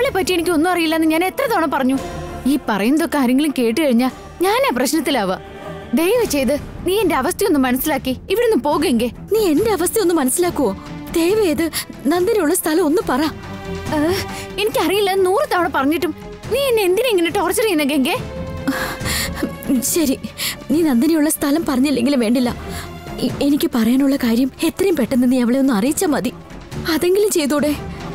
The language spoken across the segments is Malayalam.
അവളെ പറ്റി എനിക്ക് ഒന്നും അറിയില്ലെന്ന് ഞാൻ എത്ര തവണ പറഞ്ഞു. ഈ പറയുന്നതൊക്കെ ആരെങ്കിലും കേട്ട് കഴിഞ്ഞാ ഞാനാ പ്രശ്നത്തിലാവാ. ദയവ് ചെയ്ത് നീ എന്റെ അവസ്ഥയൊന്ന് മനസ്സിലാക്കി ഇവിടുന്ന് പോകുമെങ്കിൽ. നീ എന്റെ അവസ്ഥ ഒന്ന് മനസ്സിലാക്കുവോ? ദയവ് ചെയ്ത് നന്ദിനിയുള്ള സ്ഥലം ഒന്ന് പറ. എനിക്കറിയില്ല 100 തവണ പറഞ്ഞിട്ടും നീ എന്നെ എന്തിനാ ഇങ്ങനെ ടോർച്ചർ ചെയ്യുന്ന ഗംഗെ? ശരി, നീ നന്ദിനിയുള്ള സ്ഥലം പറഞ്ഞില്ലെങ്കിലും വേണ്ടില്ല. എനിക്ക് പറയാനുള്ള കാര്യം എത്രയും പെട്ടെന്ന് നീ അവളെ ഒന്ന് അറിയിച്ചാ മതി. അതെങ്കിലും ചെയ്തൂടെ?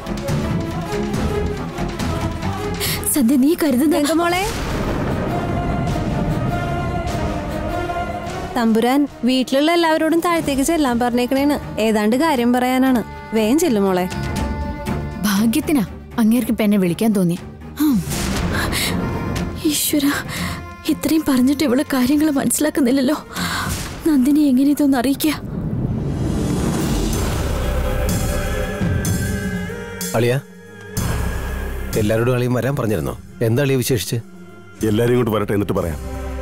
സന്ധ്യ, നീ കരുതുന്ന മോളെ, തമ്പുരാൻ വീട്ടിലുള്ള എല്ലാവരോടും താഴത്തേക്ക് ചെല്ലാൻ പറഞ്ഞേക്കണേന്ന്. ഏതാണ്ട് കാര്യം പറയാനാണ്. വേഗം ചെല്ലും മോളെ. ഭാഗ്യത്തിനാ അങ്ങേർക്ക് ഇപ്പൊ എന്നെ വിളിക്കാൻ തോന്നി. ഈശ്വര, ഇത്രയും പറഞ്ഞിട്ട് ഇവള് കാര്യങ്ങൾ മനസ്സിലാക്കുന്നില്ലല്ലോ. നന്ദിനി എങ്ങനെ ഇതൊന്ന് അറിയിക്കുക? അളിയ, എല്ലാരോടും അളിയും വരാൻ പറഞ്ഞിരുന്നോ? എന്താ അളിയ വിശേഷിച്ച്? എല്ലാരും ഇങ്ങോട്ട് വരട്ടെ, എന്നിട്ട് പറയാം.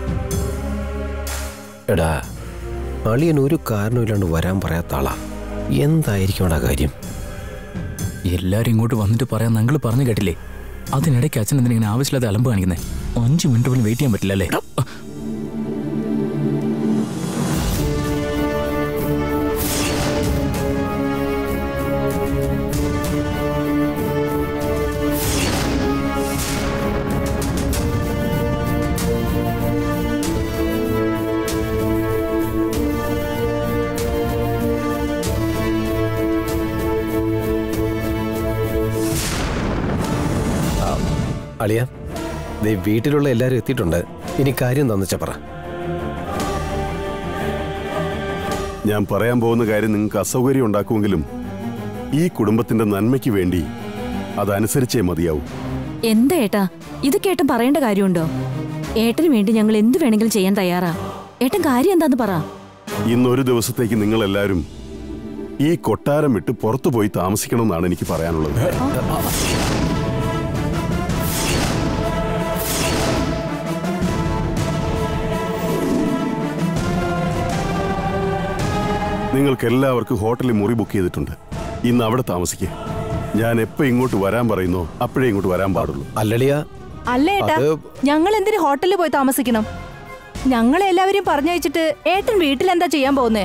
എടാ, അളിയൻ ഒരു കാരണമില്ലാണ്ട് വരാൻ പറയാത്ത ആളാ. എന്തായിരിക്കും ആ കാര്യം? എല്ലാരും ഇങ്ങോട്ട് വന്നിട്ട് പറയാൻ ഞങ്ങൾ പറഞ്ഞു കേട്ടില്ലേ? അതിനിടയ്ക്ക് അച്ഛൻ എന്തിനാ ആവശ്യമില്ലാതെ അലമ്പ് കാണിക്കുന്നേ? 5 മിനിറ്റ് പോലും വെയിറ്റ് ചെയ്യാൻ പറ്റില്ല അല്ലേ? അളിയ, വീട്ടിലുള്ള എല്ലാരും എത്തിയിട്ടുണ്ട്. ഇനി കാര്യം എന്താന്ന് വെച്ചാ പറ. ഞാൻ പറയാൻ പോകുന്ന കാര്യം നിങ്ങൾക്ക് അസൗകര്യം ഉണ്ടാക്കുമെങ്കിലും ഈ കുടുംബത്തിന്റെ നന്മയ്ക്ക് വേണ്ടി അതനുസരിച്ചേ മതിയാവും. എന്താ ഏട്ടാ, ഇത് കേട്ടൻ പറയേണ്ട കാര്യമുണ്ടോ? ഏട്ടന് വേണ്ടി ഞങ്ങൾ എന്ത് വേണമെങ്കിലും ചെയ്യാൻ തയ്യാറാ. ഏട്ടൻ കാര്യം എന്താന്ന് പറ. ഇന്നൊരു ദിവസത്തേക്ക് നിങ്ങൾ എല്ലാവരും ഈ കൊട്ടാരം വിട്ട് പുറത്തു പോയി താമസിക്കണമെന്നാണ് എനിക്ക് പറയാനുള്ളത്. നിങ്ങൾക്ക് എല്ലാവർക്കും ഹോട്ടലിൽ മുറി ബുക്ക് ചെയ്തിട്ടുണ്ട്. ഇന്ന് അവിടെ താമസിക്കുക. ഞാൻ എപ്പോ ഇങ്ങോട്ട് വരാൻ പറയുന്നോ അപ്പോഴേ ഇങ്ങോട്ട് വരാൻ പാടുള്ളൂ. അല്ലളിയ, അല്ലേട്ടാ, ഞങ്ങൾ എന്തിന് ഹോട്ടലിൽ പോയി താമസിക്കണം? ഞങ്ങൾ എല്ലാവരും പറഞ്ഞയച്ചിട്ട് ഏട്ടൻ വീട്ടിൽ എന്താ ചെയ്യാൻ പോകുന്നേ?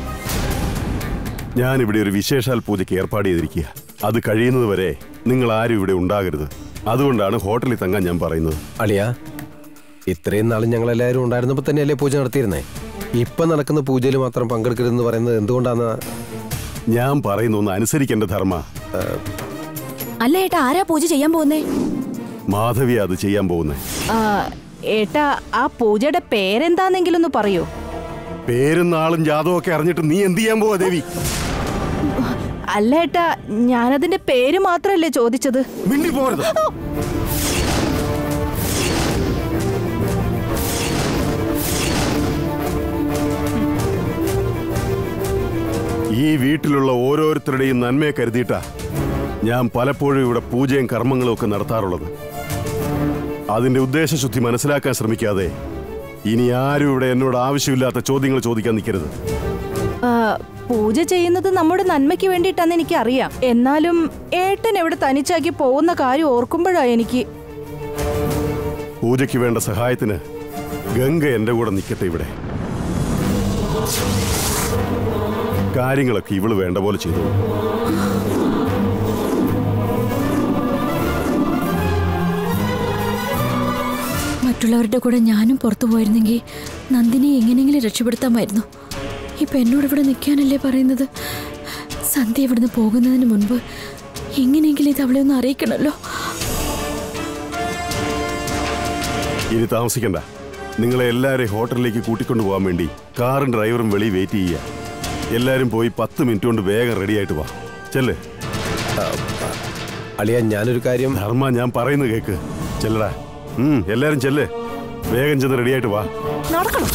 ഞാൻ ഇവിടെ ഒരു വിശേഷാൽ പൂജയ്ക്ക് ഏർപ്പാട് ചെയ്തിരിക്കുക. അത് കഴിയുന്നത് വരെ നിങ്ങൾ ആരും ഇവിടെ ഉണ്ടാകരുത്. അതുകൊണ്ടാണ് ഹോട്ടലിൽ തങ്ങാൻ ഞാൻ പറയുന്നത്. അളിയ, ഇത്രയും നാളും ഞങ്ങൾ എല്ലാവരും ഉണ്ടായിരുന്നപ്പോ തന്നെയല്ലേ പൂജ നടത്തിയിരുന്നേ? ഇപ്പൊ നടക്കുന്ന പൂജയിൽ മാത്രം പങ്കെടുക്കരുതെന്ന് പറയുന്നത് എന്തുകൊണ്ടാണ്? ഞാൻ പറയുന്ന ഒന്ന് അനുസരിക്കേണ്ട ധർമ്മ. അല്ല ഏട്ടാ, ആരാ പൂജ ചെയ്യാൻ പോകുന്നേ? മാധവിയാ അത് ചെയ്യാൻ പോകുന്നേ. ഏട്ടാ, ആ പൂജയുടെ പേരെന്താന്നെങ്കിലും ഒന്ന് പറയൂ. പേരും നാളും ജാതവും ഒക്കെ അറിഞ്ഞിട്ട് നീ എന്ത് ചെയ്യാൻ പോവാ ദേവി? അല്ല ഏട്ടാ, ഞാനതിന്റെ പേര് മാത്രല്ലേ ചോദിച്ചത്. മിണ്ടി പോകരുത്. ഈ വീട്ടിലുള്ള ഓരോരുത്തരുടെയും നന്മയെ കരുതിയിട്ടാ ഞാൻ പലപ്പോഴും ഇവിടെ പൂജയും കർമ്മങ്ങളും ഒക്കെ നടത്താറുള്ളത്. അതിന്റെ ഉദ്ദേശശുദ്ധി മനസ്സിലാക്കാൻ ശ്രമിക്കാതെ ഇനി ആരും ഇവിടെ എന്നോട് ആവശ്യമില്ലാത്ത ചോദ്യങ്ങൾ ചോദിക്കാൻ നിൽക്കരുത്. പൂജ ചെയ്യുന്നത് നമ്മുടെ നന്മയ്ക്ക് വേണ്ടിയിട്ടാന്ന് എനിക്ക് അറിയാം. എന്നാലും ഏട്ടൻ എവിടെ തനിച്ചാക്കി പോകുന്ന കാര്യം ഓർക്കുമ്പോഴാ എനിക്ക്. പൂജയ്ക്ക് വേണ്ട സഹായത്തിന് ഗംഗ എന്റെ കൂടെ നിൽക്കട്ടെ ഇവിടെ. കാര്യങ്ങളൊക്കെ ഇവള് വേണ്ട പോലെ ചെയ്തു. മറ്റുള്ളവരുടെ കൂടെ ഞാനും പുറത്തു പോയിരുന്നെങ്കിൽ നന്ദിനി എങ്ങനെയെങ്കിലും രക്ഷപ്പെടുത്താമായിരുന്നു. ഇപ്പൊ എന്നോട് ഇവിടെ നിൽക്കാനല്ലേ പറയുന്നത്? സന്ധ്യ ഇവിടുന്ന് പോകുന്നതിന് മുൻപ് എങ്ങനെയെങ്കിലും ഇത് അവളെ ഒന്ന് അറിയിക്കണല്ലോ. ഇനി താമസിക്കണ്ട. നിങ്ങളെ എല്ലാവരെയും ഹോട്ടലിലേക്ക് കൂട്ടിക്കൊണ്ടു പോകാൻ വേണ്ടി കാറും ഡ്രൈവറും വെളി വെയിറ്റ് ചെയ്യുക. എല്ലാരും പോയി 10 മിനിറ്റ് കൊണ്ട് വേഗം റെഡി ആയിട്ട് വാ. ചെല്ല്. അളിയ, ഞാനൊരു കാര്യം. ധർമ്മ, ഞാൻ പറയുന്നത് കേക്ക്. ചെല്ലടാ. എല്ലാരും ചെല്ല്. വേഗം ചെന്ന് റെഡി ആയിട്ട് വാ. നടക്കണം.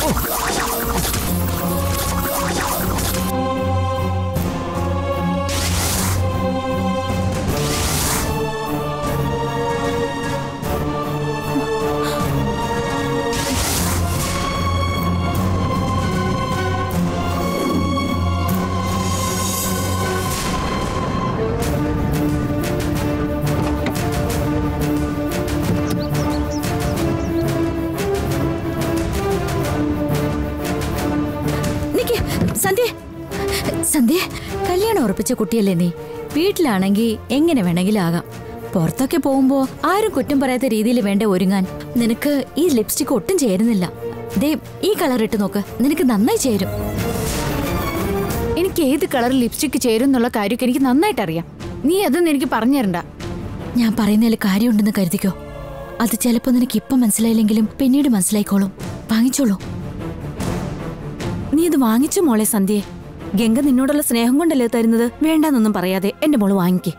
ഉറപ്പിച്ച കുട്ടിയല്ലേ നീ. വീട്ടിലാണെങ്കിൽ എങ്ങനെ വേണമെങ്കിലും ആകാം. പുറത്തൊക്കെ പോകുമ്പോ ആരും കുറ്റം പറയാത്ത രീതിയിൽ വേണ്ട ഒരുങ്ങാൻ. നിനക്ക് ഈ ലിപ്സ്റ്റിക് ഒട്ടും ചേരുന്നില്ല. ദേ ഈ കളർ ഇട്ട് നോക്ക്, നിനക്ക് നന്നായി ചേരും. എനിക്ക് ഏത് കളർ ലിപ്സ്റ്റിക് ചേരും എന്നുള്ള കാര്യമൊക്കെ എനിക്ക് നന്നായിട്ട് അറിയാം. നീ അതൊന്നും എനിക്ക് പറഞ്ഞു തരണ്ട. ഞാൻ പറയുന്നതിൽ കാര്യമുണ്ടെന്ന് കരുതിക്കോ. അത് ചിലപ്പോ നിനക്ക് ഇപ്പം മനസ്സിലായില്ലെങ്കിലും പിന്നീട് മനസ്സിലായിക്കോളും. വാങ്ങിച്ചോളൂ. നീ ഇത് വാങ്ങിച്ചു മോളെ സന്ധ്യയെ. ഗംഗ നിന്നോടുള്ള സ്നേഹം കൊണ്ടല്ലേ തരുന്നത്. വേണ്ടാന്നൊന്നും പറയാതെ എന്റെ മോള് വാങ്ങിക്കേ.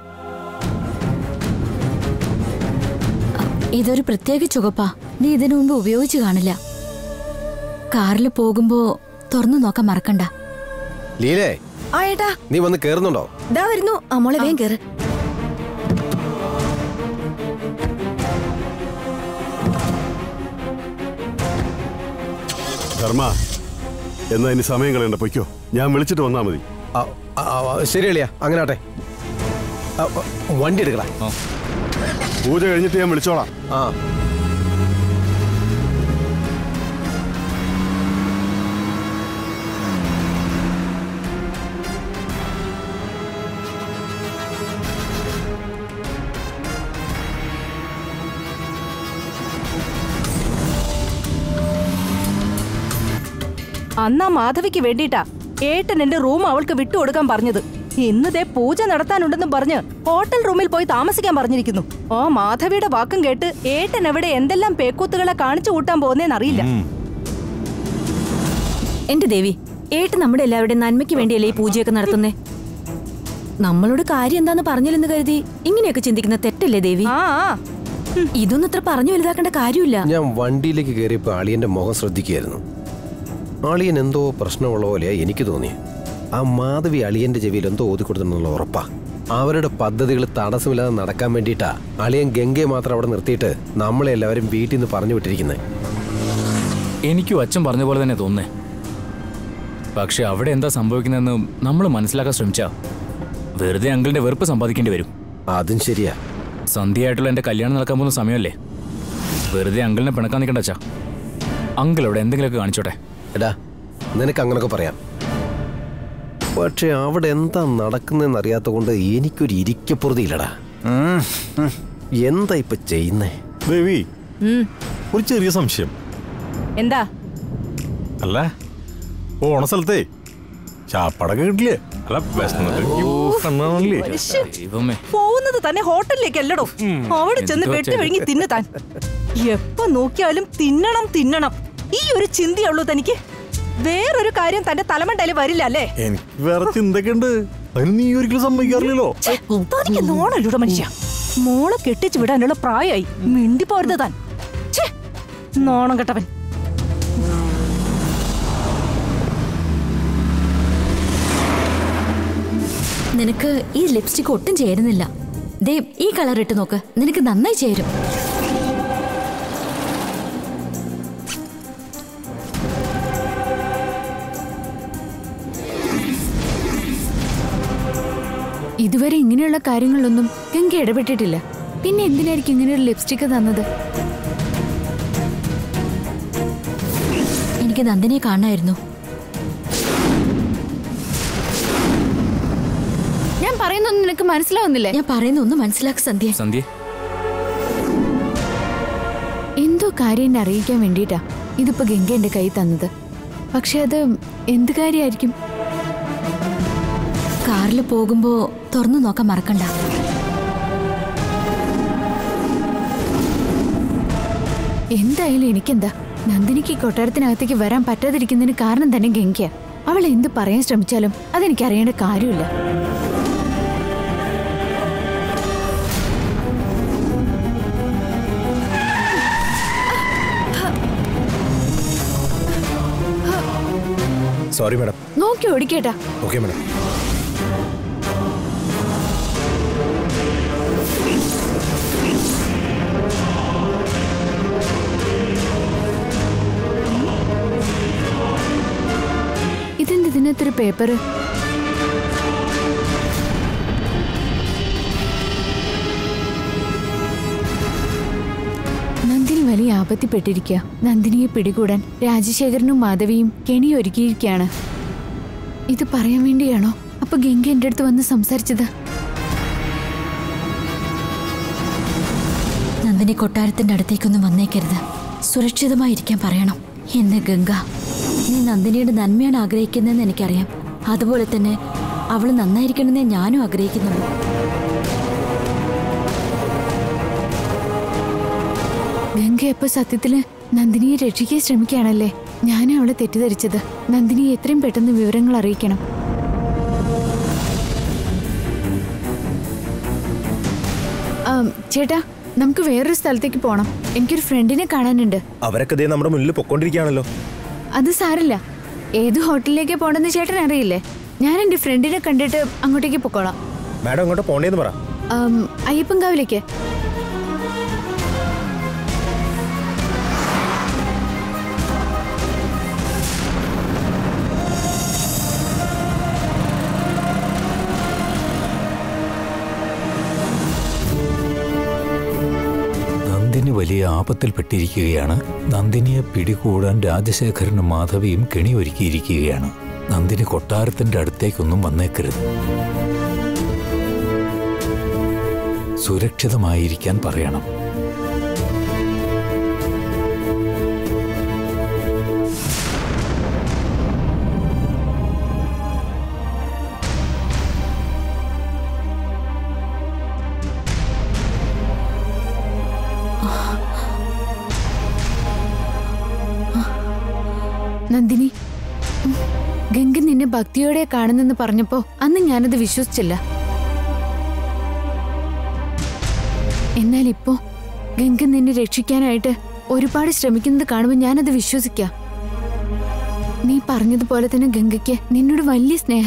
ഇതൊരു പ്രത്യേക ചുവപ്പാ. നീ ഇതിനു മുമ്പ് ഉപയോഗിച്ചു കാണില്ല. കാറിൽ പോകുമ്പോ തുറന്നു നോക്കാൻ മറക്കണ്ട. ലീലേ, ആ ഏട്ടാ, നീ വന്ന് കേറുന്നുണ്ടോ? ഇതാ വരുന്നു. ആ മോളെ വേഗം കേറ്. ധർമ്മ, എന്നാ ഇനി സമയം കളയണ്ട, പൊയ്ക്കോ. ഞാൻ വിളിച്ചിട്ട് വന്നാ മതി. ശരി അളിയാ, അങ്ങനെ ആട്ടെ. വണ്ടി എടുക്കടാ. പൂജ കഴിഞ്ഞിട്ട് ഞാൻ വിളിച്ചോളാം. ആ അന്നാ മാധവിക്ക് വേണ്ടിയിട്ടാ ഏട്ടൻ എന്റെ റൂം അവൾക്ക് വിട്ടുകൊടുക്കാൻ പറഞ്ഞത്. ഇന്നതേ പൂജ നടത്താനുണ്ടെന്നും പറഞ്ഞ് ഹോട്ടൽ റൂമിൽ പോയി താമസിക്കാൻ പറഞ്ഞിരിക്കുന്നു. ആ മാധവിയുടെ വാക്കും കേട്ട് ഏട്ടൻ എവിടെ എന്തെല്ലാം പേക്കൂത്തുകളെ കാണിച്ചു കൂട്ടാൻ പോകുന്നേന്നറിയില്ല. എന്റെ ദേവി, ഏട്ടൻ നമ്മുടെ എല്ലാവരുടെയും നന്മയ്ക്ക് വേണ്ടിയല്ലേ ഈ പൂജയൊക്കെ നടത്തുന്നേ. നമ്മളോട് കാര്യം എന്താന്ന് പറഞ്ഞില്ലെന്ന് കരുതി ഇങ്ങനെയൊക്കെ ചിന്തിക്കുന്ന തെറ്റല്ലേ ദേവി? ഇതൊന്നും ഇത്ര പറഞ്ഞു വലുതാക്കേണ്ട കാര്യമില്ല. ഞാൻ വണ്ടിയിലേക്ക് കയറിയപ്പോ അളിയന്റെ മുഖം ശ്രദ്ധിക്കുകയായിരുന്നു. അളിയൻ എന്തോ പ്രശ്നമുള്ള പോലെയാ എനിക്ക് തോന്നി. ആ മാധവി അളിയന്റെ ചെവിയിൽ എന്തോ ഓതിക്കൊടുത്തെന്നുള്ള ഉറപ്പാ. അവരുടെ പദ്ധതികൾ തടസ്സമില്ലാതെ നടക്കാൻ വേണ്ടിയിട്ടാ അളിയൻ ഗംഗയെ മാത്രം അവിടെ നിർത്തിയിട്ട് നമ്മളെല്ലാവരും വീട്ടിൽ നിന്ന് പറഞ്ഞു വിട്ടിരിക്കുന്നത്. എനിക്കും അച്ഛൻ പറഞ്ഞ പോലെ തന്നെ തോന്നുന്നേ. പക്ഷെ അവിടെ എന്താ സംഭവിക്കുന്നതെന്ന് നമ്മൾ മനസ്സിലാക്കാൻ ശ്രമിച്ചാ വെറുതെ അങ്കിളിന്റെ വെറുപ്പ് സമ്പാദിക്കേണ്ടി വരും. അതും ശരിയാ. സന്ധ്യയായിട്ടുള്ള എന്റെ കല്യാണം നടക്കാൻ പോകുന്ന സമയമല്ലേ. വെറുതെ അങ്കിളിനെ പിണക്കാൻ നിൽക്കണ്ട അച്ഛാ. അങ്കിൾ അവിടെ എന്തെങ്കിലുമൊക്കെ കാണിച്ചോട്ടെ. എടാ, നിനക്ക് അങ്ങനൊക്കെ പറയാം. പക്ഷെ അവിടെ എന്താ നടക്കുന്നതെന്ന് അറിയാത്ത കൊണ്ട് എനിക്കൊരു ഇരിക്കപ്പുറതിയില്ലടാ. എന്താ ഇപ്പൊ ചെയ്യുന്നേ? ദേവി, ഒരു ചെറിയ സംശയം. എന്താ? അല്ല, ഓണസ്ഥലത്തെ ചാപ്പടൊക്കെ കിട്ടില്ലേ? അല്ല, പോകുന്നത് തന്നെ ഹോട്ടലിലേക്കല്ലടോ, അവിടെ ചെന്ന് വെട്ടി കഴിഞ്ഞ് തിന്നുതാൻ. എപ്പോ നോക്കിയാലും തിന്നണം തിന്നണം, ഈ ഒരു ചിന്തയുള്ളൂ തനിക്ക്. വേറൊരു കാര്യം തന്റെ തലമണ്ടയില് വരില്ല അല്ലേ? എനിക്ക് വേറെ ചിന്തയൊക്കെ ഉണ്ട്. അതിന് നീ ഒരിക്കലും സമ്മതിക്കാറില്ലല്ലോ. തനിക്ക് നോണല്ലോ മനുഷ്യ. മോളെ കെട്ടിച്ചു വിടാനുള്ള പ്രായമായി, മിണ്ടി പോരുത് താൻ. നോണം കെട്ടവൻ. നിനക്ക് ഈ ലിപ്സ്റ്റിക് ഒട്ടും ചേരുന്നില്ല. ദേ ഈ കളർ ഇട്ട് നോക്ക്, നിനക്ക് നന്നായി ചേരും. ഇതുവരെ ഇങ്ങനെയുള്ള കാര്യങ്ങളിലൊന്നും ഗംഗ ഇടപെട്ടിട്ടില്ല. പിന്നെ എന്തിനായിരിക്കും ഇങ്ങനെയൊരു ലിപ്സ്റ്റിക് തന്നത്? എനിക്ക് നന്ദിനിയെ കാണായിരുന്നു. ഞാൻ പറയുന്നൊന്നും നിനക്ക് മനസ്സിലാവുന്നില്ലേ? ഞാൻ പറയുന്ന ഒന്ന് മനസ്സിലാക്ക് സന്ധ്യ. സന്ധ്യ, എന്തോ കാര്യം എന്നെ അറിയിക്കാൻ വേണ്ടിയിട്ടാ ഇതിപ്പോ ഗംഗ എന്റെ കൈ തന്നത്. പക്ഷെ അത് എന്ത് കാര്യമായിരിക്കും? കാറിൽ പോകുമ്പോ തുറന്നു നോക്കാൻ മറക്കണ്ട. എന്തായാലും എനിക്കെന്താ, നന്ദിനിക്ക് കൊട്ടാരത്തിനകത്തേക്ക് വരാൻ പറ്റാതിരിക്കുന്നതിന് കാരണം തന്നെ ഗംഗയാ. അവൾ എന്ത് പറയാൻ ശ്രമിച്ചാലും അതെനിക്ക് അറിയേണ്ട കാര്യമില്ല. Sorry madam. നോക്കി ഓടിക്കേട്ടാ. Okay madam. ഇതെന്ത് ഇതിനകത്തൊരു പേപ്പർ? നന്ദിനി വലിയ ആപത്തിപ്പെട്ടിരിക്കുക. നന്ദിനിയെ പിടികൂടാൻ രാജശേഖരനും മാധവിയും കെണിയൊരുക്കിയിരിക്കുകയാണ്. ഇത് പറയാൻ വേണ്ടിയാണോ അപ്പൊ ഗംഗ എന്റെ അടുത്ത് വന്ന് സംസാരിച്ചത്? നന്ദിനി കൊട്ടാരത്തിന്റെ അടുത്തേക്കൊന്നും വന്നേക്കരുത്, സുരക്ഷിതമായിരിക്കാൻ പറയണം എന്ന് ഗംഗ. നീ നന്ദിനിയുടെ നന്മയാണ് ആഗ്രഹിക്കുന്നതെന്ന് എനിക്കറിയാം. അതുപോലെ തന്നെ അവൾ നന്നായിരിക്കണമെന്നേ ഞാനും ആഗ്രഹിക്കുന്നുള്ളൂ. ഗംഗ എപ്പോ സത്യത്തില് നന്ദിനിയെ രക്ഷിക്കാൻ ശ്രമിക്കുകയാണല്ലേ? ഞാനും അവളെ തെറ്റിദ്ധരിച്ചത്. നന്ദിനിയെ എത്രയും പെട്ടെന്ന് വിവരങ്ങൾ അറിയിക്കണം. ചേട്ടാ, നമുക്ക് വേറൊരു സ്ഥലത്തേക്ക് പോണം. എനിക്കൊരു ഫ്രണ്ടിനെ കാണാനുണ്ട്. അവരൊക്കെ നമ്മുടെ മുന്നിൽ പൊക്കോണ്ടിരിക്കുകയാണല്ലോ. അത് സാരില്ല. ഏത് ഹോട്ടലിലേക്ക് പോണെന്ന് ചേട്ടൻ അറിയില്ലേ? ഞാൻ എന്റെ ഫ്രണ്ടിനെ കണ്ടിട്ട് അങ്ങോട്ടേക്ക് പൊക്കോളാം. മാഡം അങ്ങോട്ട് പോണ്ടേന്ന് പറ. അയ്യപ്പൻകാവിലേക്ക്. നന്ദിനി വലിയ ആപത്തിൽപ്പെട്ടിരിക്കുകയാണ്. നന്ദിനിയെ പിടികൂടാൻ രാജശേഖരനും മാധവിയും കെണിയൊരുക്കിയിരിക്കുകയാണ്. നന്ദിനി കൊട്ടാരത്തിന്റെ അടുത്തേക്കൊന്നും വന്നേക്കരുത്. സുരക്ഷിതമായിരിക്കാൻ പറയണം. നന്ദിനി, ഗംഗ നിന്നെ ഭക്തിയോടെ കാണുന്നെന്ന് പറഞ്ഞപ്പോ അന്ന് ഞാനത് വിശ്വസിച്ചില്ല. എന്നാൽ ഇപ്പോ ഗംഗ നിന്നെ രക്ഷിക്കാനായിട്ട് ഒരുപാട് ശ്രമിക്കുന്നത് കാണുമ്പോൾ ഞാനത് വിശ്വസിക്കാം. നീ പറഞ്ഞതുപോലെ തന്നെ ഗംഗയ്ക്ക് നിന്നോട് വലിയ സ്നേഹ.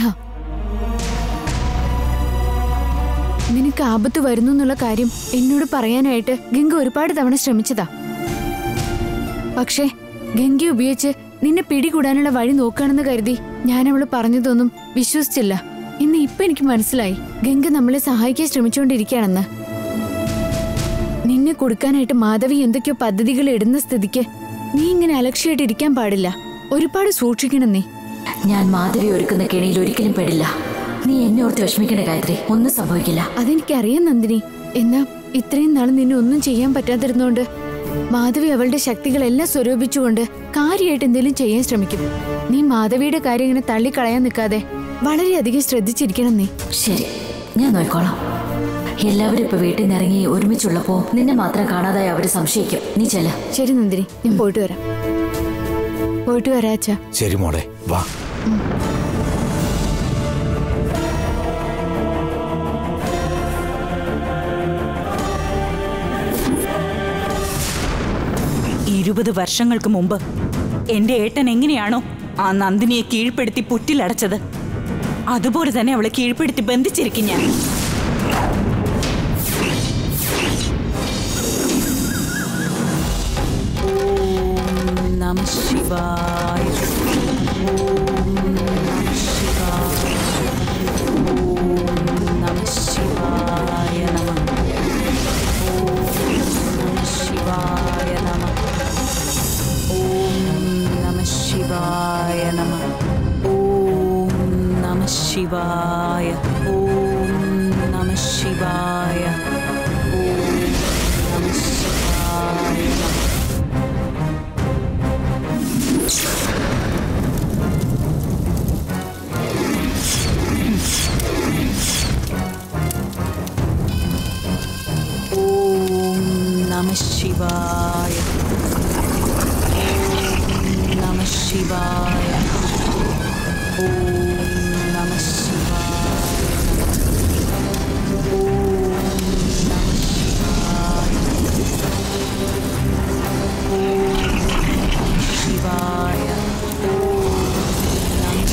നിനക്ക് ആപത്ത് വരുന്നു എന്നുള്ള കാര്യം എന്നോട് പറയാനായിട്ട് ഗംഗ ഒരുപാട് തവണ ശ്രമിച്ചതാ. പക്ഷേ ഗംഗ ഉപയോഗിച്ച് നിന്നെ പിടികൂടാനുള്ള വഴി നോക്കുകയാണെന്ന് കരുതി ഞാൻ അവള് പറഞ്ഞതൊന്നും വിശ്വസിച്ചില്ല. ഇന്ന് ഇപ്പൊ എനിക്ക് മനസ്സിലായി ഗംഗ നമ്മളെ സഹായിക്കാൻ ശ്രമിച്ചുകൊണ്ടിരിക്കുകയാണെന്ന്. നിന്നെ കൊടുക്കാനായിട്ട് മാധവി എന്തൊക്കെയോ പദ്ധതികൾ ഇടുന്ന സ്ഥിതിക്ക് നീ ഇങ്ങനെ അലക്ഷ്യമായിട്ട് ഇരിക്കാൻ പാടില്ല. ഒരുപാട് സൂക്ഷിക്കണം നീ. ഞാൻ മാധവി ഒരുക്കുന്ന കെണിയിൽ ഒരിക്കലും പെടില്ല. നീ എന്നെ ഓർത്ത് വിഷമിക്കേണ്ട ഗായത്രി, ഒന്നും സംഭവിക്കില്ല. അതെനിക്കറിയാം നന്ദിനി. എന്നാ ഇത്രയും നാൾ നിന്നെ ഒന്നും ചെയ്യാൻ പറ്റാതിരുന്നോണ്ട് മാധവി അവളുടെ ശക്തികളെല്ലാം സ്വരൂപിച്ചുകൊണ്ട് കാര്യമായിട്ട് എന്തെങ്കിലും ചെയ്യാൻ ശ്രമിക്കും. നീ മാധവിയുടെ കാര്യം ഇങ്ങനെ തള്ളിക്കളയാൻ നിൽക്കാതെ വളരെയധികം ശ്രദ്ധിച്ചിരിക്കണം നീ. ശരി, ഞാൻ നോക്കിക്കോളാം. എല്ലാവരും ഇപ്പൊ വീട്ടിൽ നിന്ന് ഇറങ്ങി ഒരുമിച്ചുള്ളപ്പോ നിന്നെ മാത്രം കാണാതായി അവര് സംശയിക്കും. നീ ചെല്ല. ശരി നന്ദിനി, ഞാൻ പോയിട്ട് വരാം. പോയിട്ട് വരാ അച്ഛാ. ശരി മോളെ, വാ. ഇരുപത് വർഷങ്ങൾക്ക് മുമ്പ് എന്റെ ഏട്ടൻ എങ്ങനെയാണോ ആ നന്ദിനിയെ കീഴ്പ്പെടുത്തി പുറ്റിലടച്ചത്, അതുപോലെ തന്നെ അവളെ കീഴ്പ്പെടുത്തി ബന്ധിച്ചിരിക്കും ഞാൻ. ഓം നമഃ ശിവായ. ഓം നമഃ ശിവായ. ഓം നമഃ ശിവായ നമഃ. ശിവായ നമഃ. ഓം നമഃ ശിവായ നമഃ. ഓം നമഃ ശിവായ. ഓം നമഃ ശിവായ. ഓം നമഃ ശിവായ നമഃ. നമഃ ശിവായ. ഓം നമഃ ശിവായ. ഓം നമഃ ശിവായ. ഓം നമഃ ശിവായ. ഓം നമഃ ശിവായ. ഓം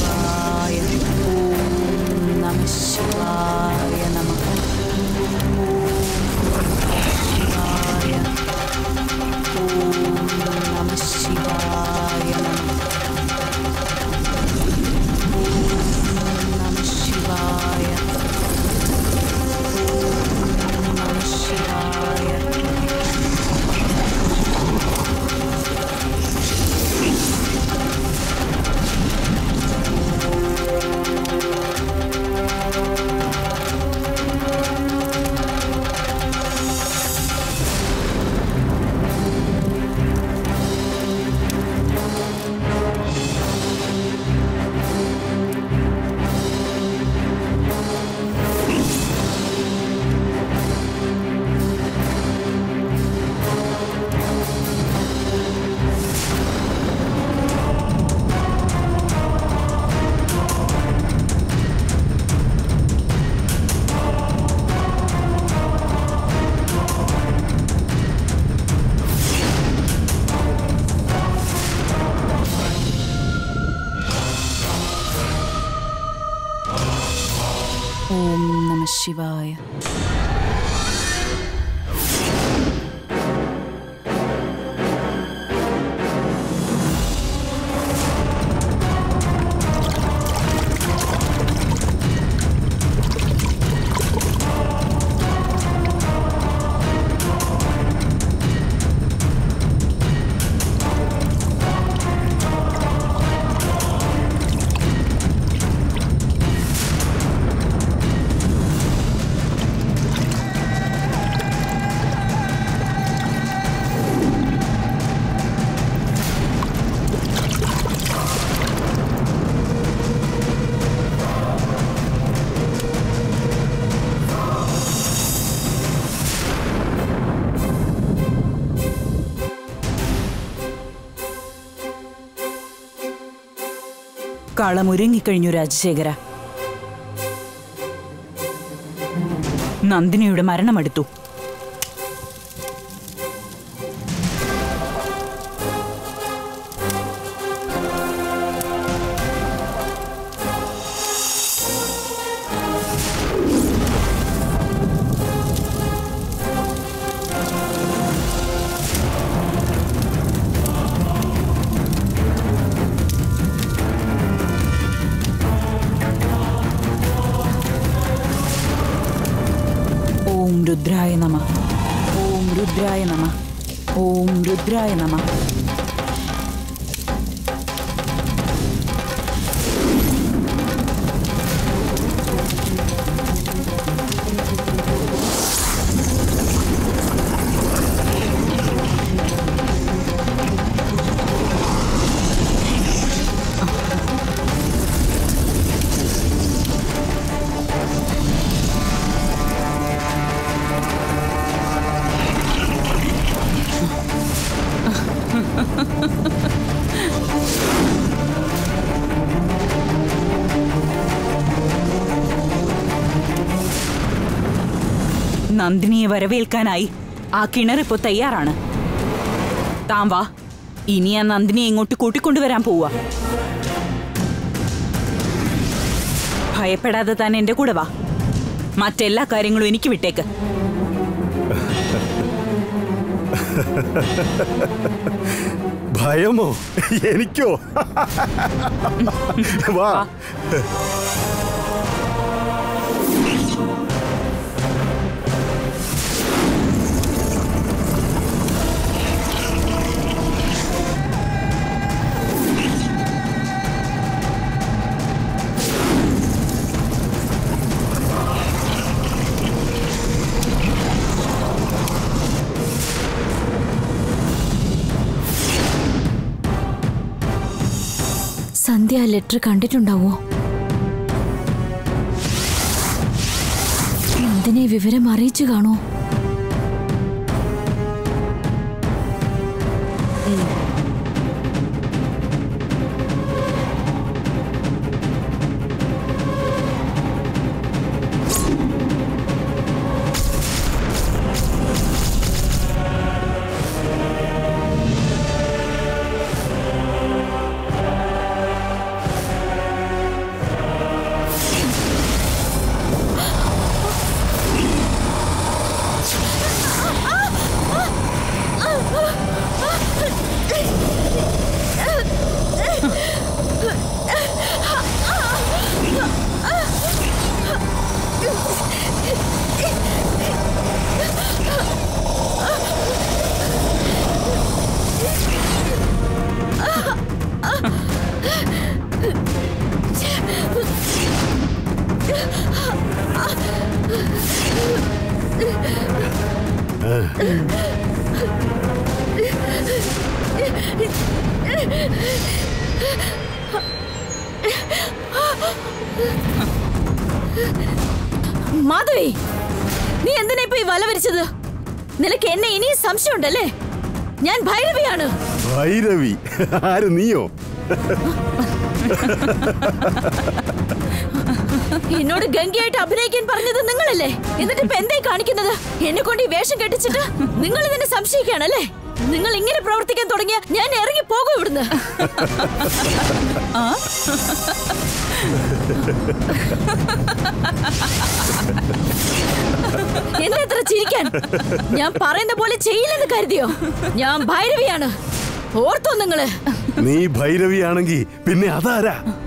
നമഃ ശിവായ നമഃ. ഓം നമഃ ശിവായ നമഃ. ശിവായ. കളമൊരുങ്ങിക്കഴിഞ്ഞു രാജശേഖര. നന്ദിനിയുടെ മരണമെടുത്തു. ഓം രുദ്രായ നമഃ. ഓം രുദ്രായ നമഃ. ഓം രുദ്രായ നമഃ. നന്ദിനിയെ വരവേൽക്കാനായി ആ കിണറിപ്പോ തയ്യാറാണ്. താൻ വാ, ഇനി ആ നന്ദിനിയെ ഇങ്ങോട്ട് കൂട്ടിക്കൊണ്ടുവരാൻ പോവാ. ഭയപ്പെടാതെ താൻ എന്റെ കൂടെ വാ. മറ്റെല്ലാ കാര്യങ്ങളും എനിക്ക് വിട്ടേക്ക്. ഭയമോ? എനിക്കോ? വാ. സന്ധ്യ ആ ലെറ്റർ കണ്ടിട്ടുണ്ടാവോ? എന്തിനെ വിവരം അറിയിച്ചു കാണോ? മാധവി, നീ എന്തിനാ ഇപ്പൊ ഈ വല വരിച്ചത്? നിനക്ക് എന്നെ ഇനിയും സംശയമുണ്ടല്ലേ? ഞാൻ ഭൈരവിയാണ്. ഭൈരവി? ആര്, നീയോ? എന്നോട് ഗംഗയായിട്ട് അഭിനയിക്കാൻ പറഞ്ഞത് നിങ്ങളല്ലേ? എന്നിട്ട് ഇപ്പൊ എന്തായി കാണിക്കുന്നത്? എന്നെ കൊണ്ട് ഈ വേഷം കെട്ടിച്ചിട്ട് നിങ്ങൾ ഇതിനെ സംശയിക്കുകയാണല്ലേ? നിങ്ങൾ ഇങ്ങനെ പ്രവർത്തിക്കാൻ തുടങ്ങിയ ഞാൻ ഇറങ്ങി പോകും ഇവിടുന്ന്. എന്നെത്ര ചിരിക്കാൻ? ഞാൻ പറയുന്ന പോലെ ചെയ്യില്ലെന്ന് കരുതിയോ? ഞാൻ ഭൈരവിയാണ്, ഓർത്തോ നിങ്ങള്? നീ ഭൈരവിയാണെങ്കി പിന്നെ അതാരാ?